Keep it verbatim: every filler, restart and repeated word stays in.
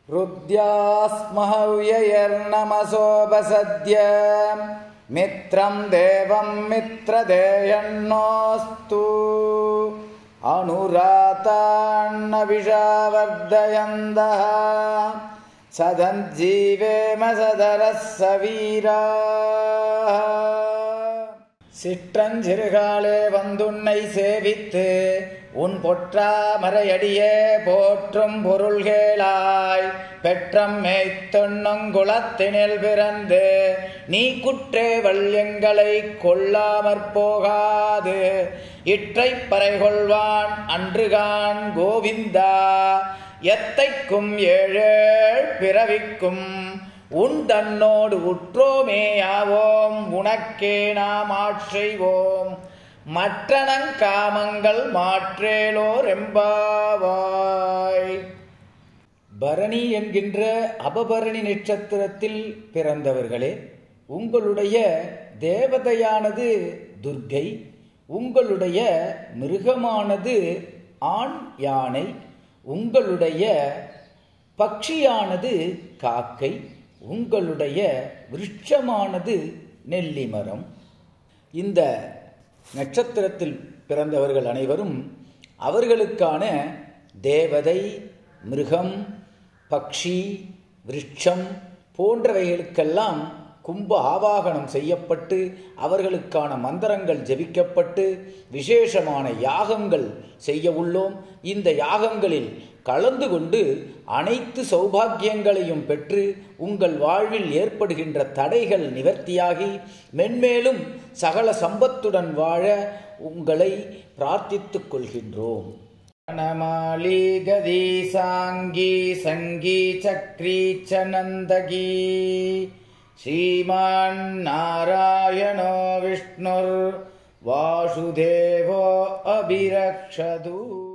ருத்யாஸ்மஹவ்யயர்நமசோபசத்ய மித்ரம் தேவம் மித்ரதேயன்னோஸ்து அனுராதான்னவிஷாவர்தயந்தஹ சதஞ்சீவேம சதரஸ்ஸவீராः. சிற்றஞ்சிறுகாலே வந்துன்னை சேவித்து உன் பொற்றாமரையடியே போற்றும் பொருள்கேளாய் பெற்றம் மேய்த்தொன்னுங்குளத்தினில் பிறந்து நீ குற்றே வல்யங்களை கொள்ளாமற் போகாது இற்றைப் பறைகொள்வான் அன்றுகான் கோவிந்தா எத்தைக்கும் ஏழேழ் பிறவிக்கும் உன் தன்னோடு உற்றோமேயாவோம் உனக்கே நாம் ஆட்செய்வோம் மற்றனங்காமங்கள் மாற்றேலோர் எம்பாவாய். பரணி என்கின்ற அபபரணி நட்சத்திரத்தில் பிறந்தவர்களே, உங்களுடைய தேவதையானது துர்க்கை, உங்களுடைய மிருகமானது ஆண் யானை, உங்களுடைய பட்சியானது காக்கை, உங்களுடைய விருட்சமானது நெல்லிமரம். இந்த நட்சத்திரத்தில் பிறந்தவர்கள் அனைவரும் அவர்களுக்கான தேவதை, மிருகம், பக்ஷி, விருட்சம் போன்றவைகளுக்கெல்லாம் கும்ப ஆவாகனம் செய்யப்பட்டு அவர்களுக்கான மந்திரங்கள் ஜெபிக்கப்பட்டு விசேஷமான யாகங்கள் செய்ய உள்ளோம். இந்த யாகங்களில் கலந்து கொண்டு அனைத்து சௌபாக்கியங்களையும் பெற்று உங்கள் வாழ்வில் ஏற்படுகின்ற தடைகள் நிவர்த்தியாகி மென்மேலும் சகல சம்பத்துடன் வாழ உங்களை பிரார்த்தித்துக் கொள்கின்றோம். நமாலி கதி சாங்கி சங்கி சக்ரி சனந்தகி ஸ்ரீமான் நாராயணோ விஷ்ணுர் வாசுதேவோ அபிரக்ஷது.